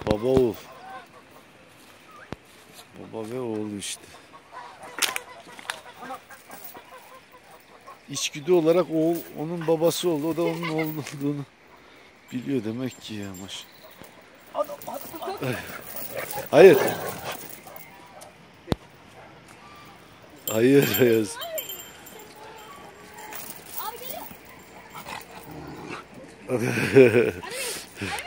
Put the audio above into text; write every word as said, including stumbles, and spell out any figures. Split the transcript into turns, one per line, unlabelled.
Baba oğul. Baba ve oğlu işte. İçgüdü olarak oğul onun babası oldu. O da onun oğlu olduğunu biliyor demek ki ya maş. Hayır. Hayır. Hayır.